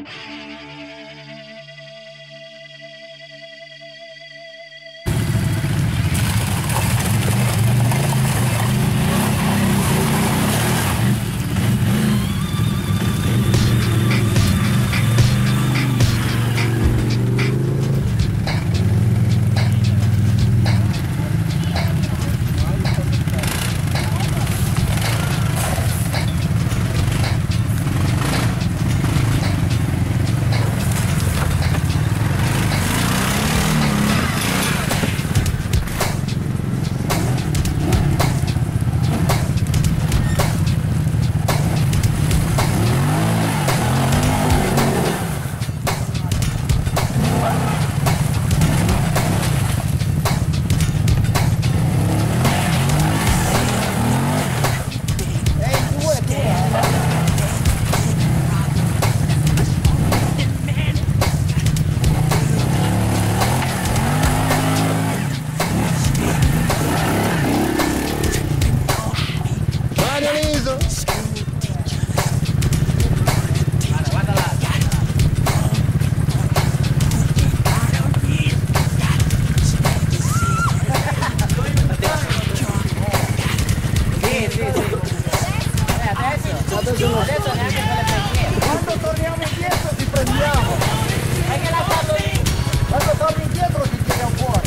Adesso neanche se le pensiero. Quando torniamo indietro ti prendiamo. Hai che lasciato lì. Quando torni indietro ti tiriamo fuori.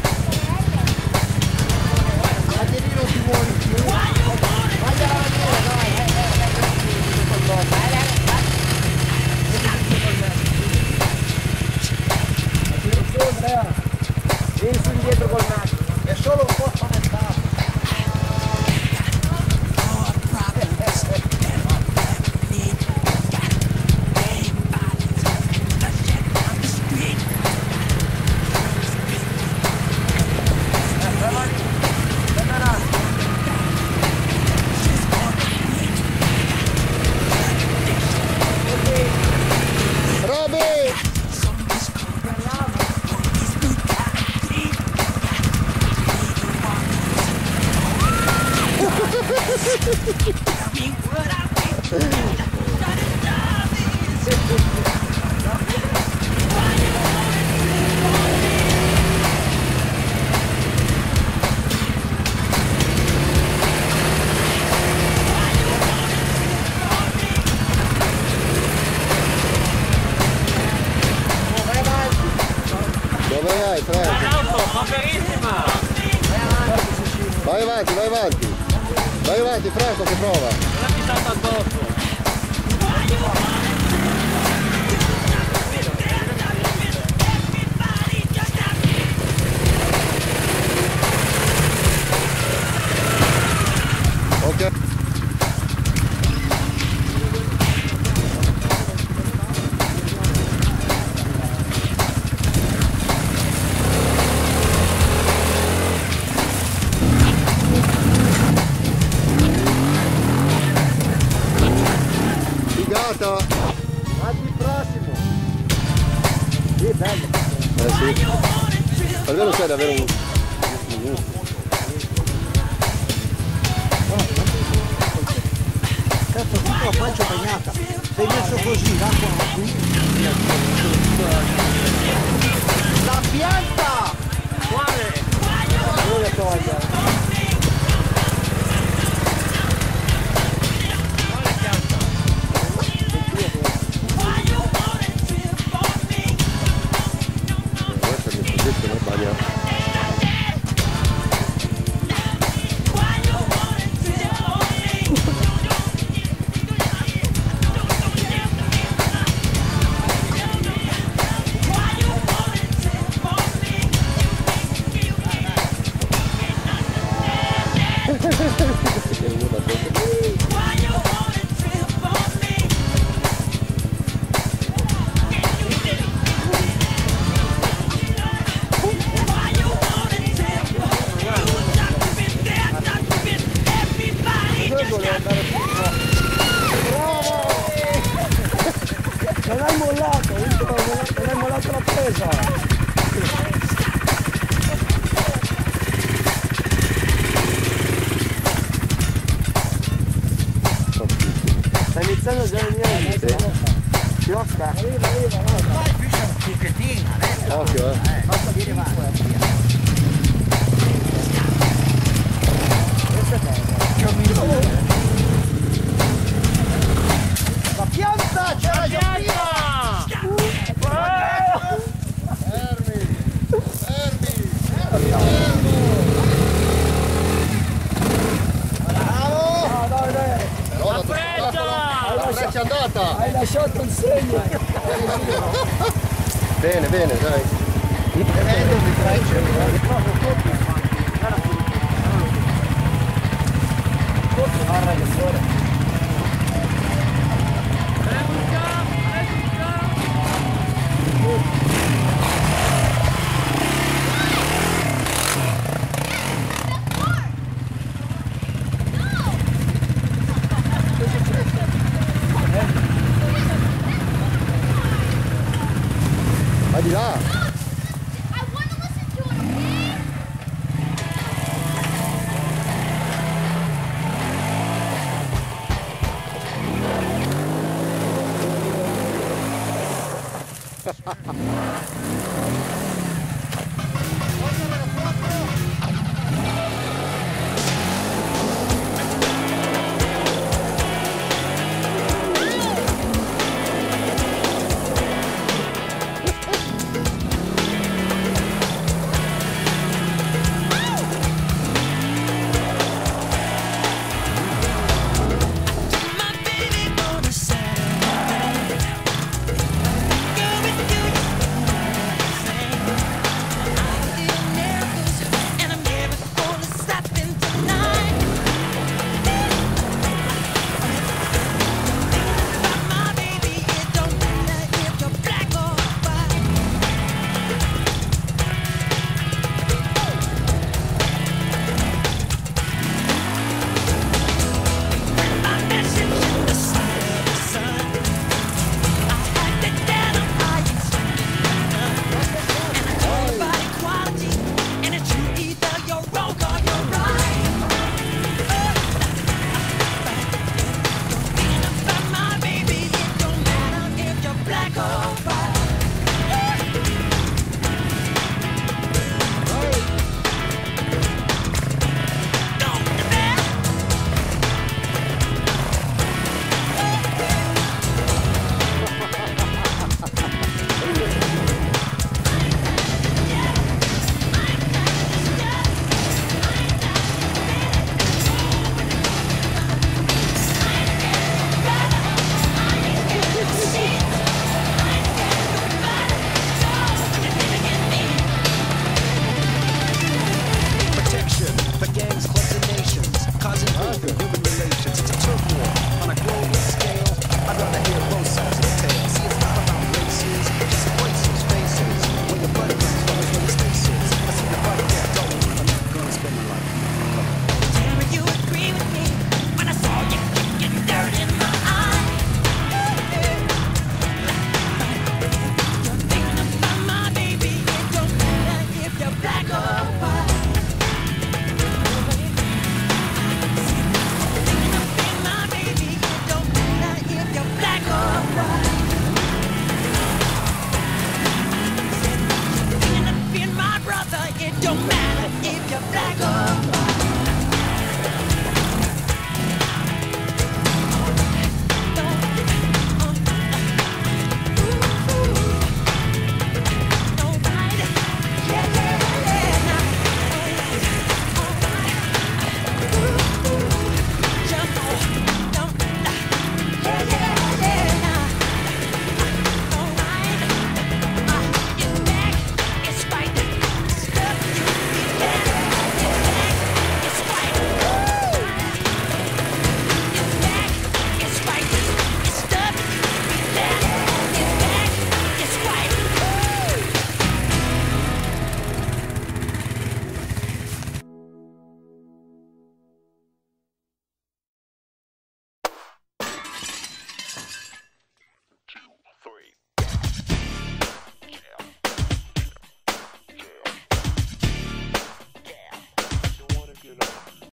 Anche lì non ti muovi più. Vai alla maniera, dai. Vieni su indietro col naso. È solo un po' spaventato. Dove vai, Franco? Ma verissima! Vai avanti, vai avanti! Vai avanti, Franco, che prova! Non ha pissato addosso! Ok. Figata! Al prossimo! Sì, bello! Sì. Almeno c'è da avere un... Cazzo, tutta la pancia bagnata! Sei messo così, l'acqua qui! La pianta! Quale? Non le toglie! Non hai mollato, non hai mollato la presa! Sta iniziando già a venire. Piosta. Arriva, guarda. Vai, fiscia un pochettino adesso. Occhio, Basta vieni avanti. Questo è bello. La pianta, c'è la pianta! La freccia è andata! Hai lasciato il segno! Bene, bene, dai! Vedendo di frecce, guarda che sole! Vai di là! I want to listen to it, okay? Voglio la foto!